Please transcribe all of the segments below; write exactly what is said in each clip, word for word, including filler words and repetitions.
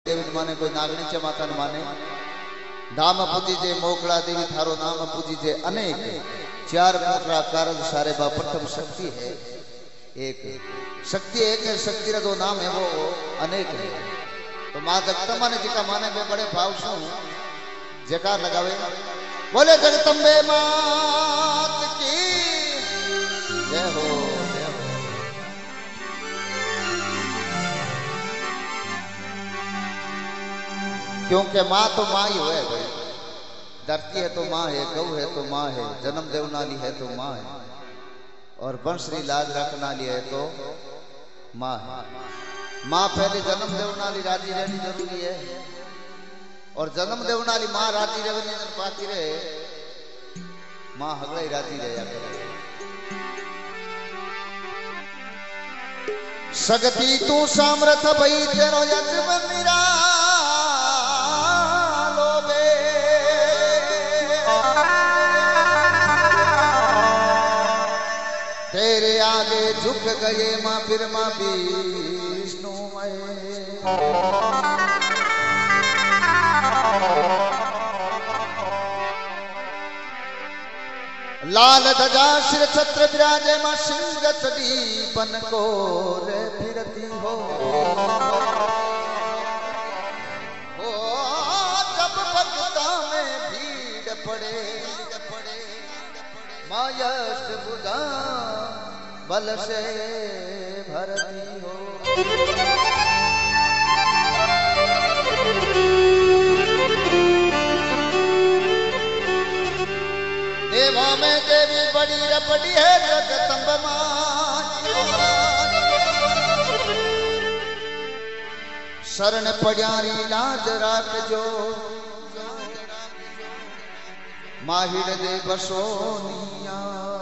देवी माने कोई नागणीचे माता माने नाम पूजी जे मोकला देवी थारो नाम पूजी जे अनेक चार मोकला कारज सारे बा प्रथम शक्ति है एक शक्ति एक है शक्ति रा दो नाम है वो अनेक है। तो मां जगदम्बा ने जिका माने में बड़े भाव से जयकार लगावे बोले जगदम्बे मात की जय हो जय हो। क्योंकि माँ तो माँ ही है भाई, धरती है तो माँ है, गौ है तो माँ है, जन्म देवनाली है तो माँ है और वंशरी लाज रखना ली है तो माँ है। माँ पहले जन्म देवनाली राजी रहनी जरूरी है और जन्म देवनाली माँ राजी रहनी पाती रहे माँ हगड़ा ही राजी रहे करे। शक्ति तू सामर्थ भई तेरो यजमान निरा तेरे आगे झुक गए माँ फिर माँ विष्णुमय। लाल ध्वजा सिर छत्र विराजे माँ सिंह चढ़ी बन को रे फिरती हो। ओ जब भक्ता में भीड़ पड़े माँ यश बुझा बल से भरती हो। देवा में देवी बड़ी रे बड़ी है जगदम्बा मां। शरण पड़ियारी लाज राख जो माहिर दे बसोनिया।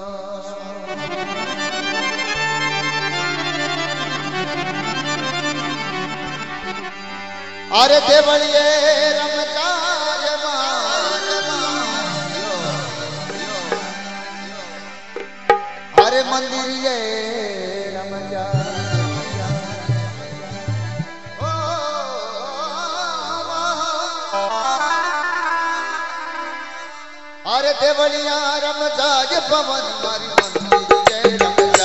अरे देवलिए रमजाय अरे मंदिर ये रमजा। अरे देवलिया रमजाज पवन मारी मंदिर ये रमजा।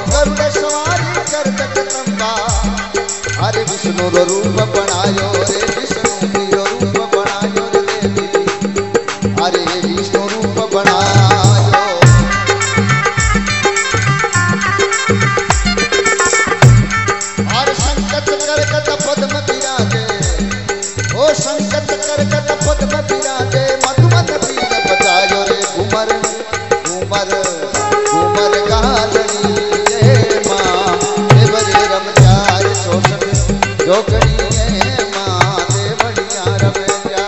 गरुड़ सवारी कर जगदम्बा अरे विष्णु रो रूप बनायो रे विष्णु रो रूप बनायो रे देवी अरे विष्णु रूप बनायो और संकट करकट पद्म विराजे ओ संकट करकट पद्म विराजे मधुमत पीर बजायो रे घूमर घूमर घूमर गालनी रे मां देवरे रमचार शोषण जोगणी है मां देवड़िया रमचा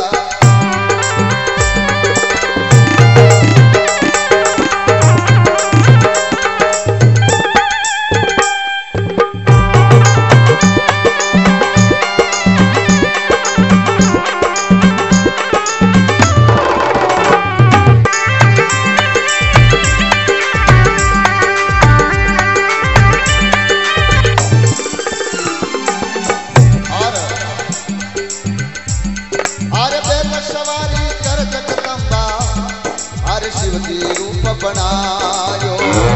शिवजी रूप बनायो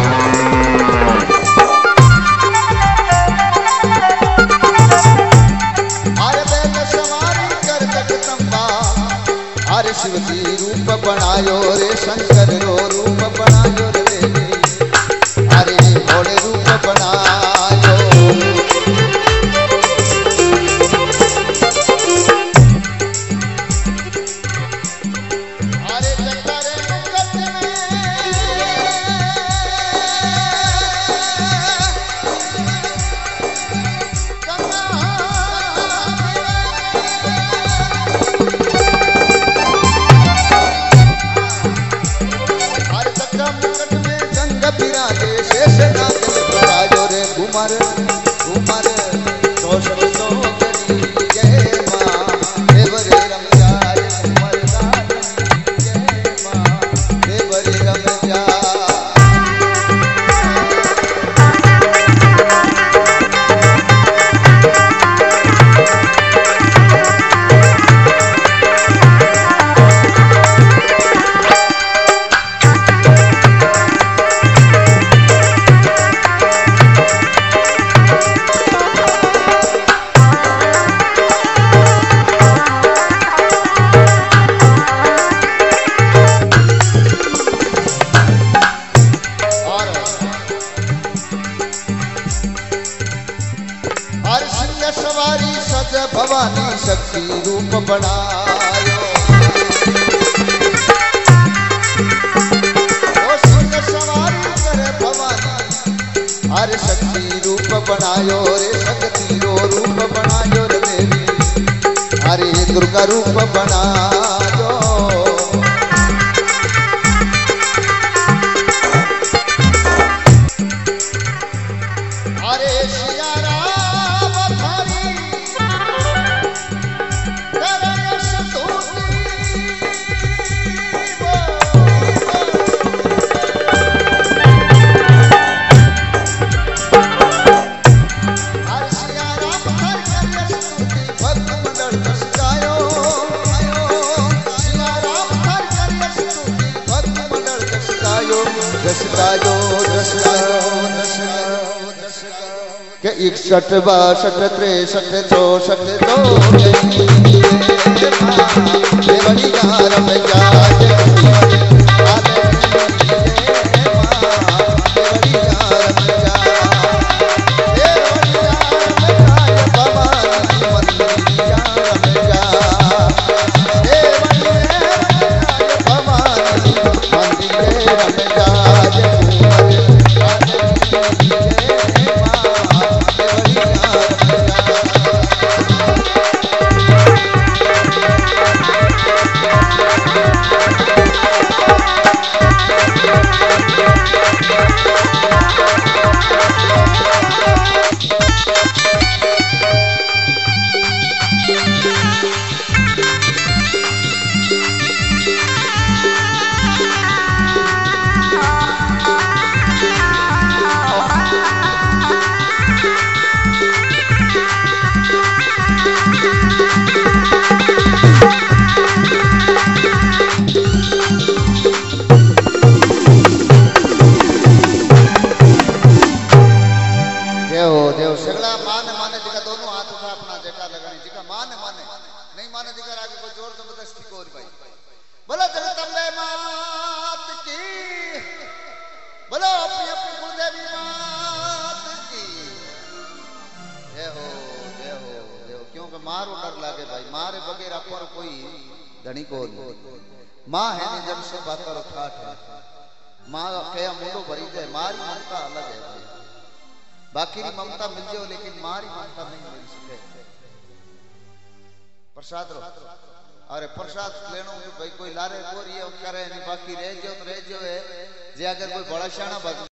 अरे बैल सवारी कर जगदम्बा अरे शिवजी रूप बनायो रे शंकर रो रूप बनायो रे देवी अरे भोले रूप बनायो अरे जगतारे घूमर घूमर शोषण जोगनी जय मां देवरे रमचार घूमर गालनी जय मां देवरे रमचा सवारी सज भवानी शक्ति रूप बनायो ओ सिंह सवारी करे भवानी हर शक्ति रूप बनायो रे शक्ति रो रूप बनायो रे देवी अरे दुर्गा रूप बनायो अरे सिया राम थारी करयस स्तुति हर सिया राम थारी करयस स्तुति भक्त मंडल दस गायो आयो सिया राम थारी करयस स्तुति भक्त मंडल दस गायो दस गायो दस गायो दस गायो के इकसठ बासठ त्रेसठ चौसठ दो देवड़ी गारम जाज हो देव सगला माने माने जिका दोनों हाथ उठा अपना जयकार लगानी जिका माने माने नहीं माने जिका आगे कोई जोर जबरदस्ती को भाई बोलो जगदम्बे मात की बोलो अपनी अपनी कुलदेवी मात की जय हो जय हो जय हो क्योंकि मारो डर लागे भाई मारे बगैर पर कोई धनी को माँ है नहीं जब से बात करो ठाठ है माँ कया मुंडो भरी जाए मारी ममता अलग है भाई बाकी की ममता मिल जाओ लेकिन मारी ममता नहीं मिल सके प्रसाद रो अरे प्रसाद लेनो भाई कोई लारे गोरी करे नहीं बाकी रह जाओ तो रह जाओ है जे अगर कोई बड़ा शाना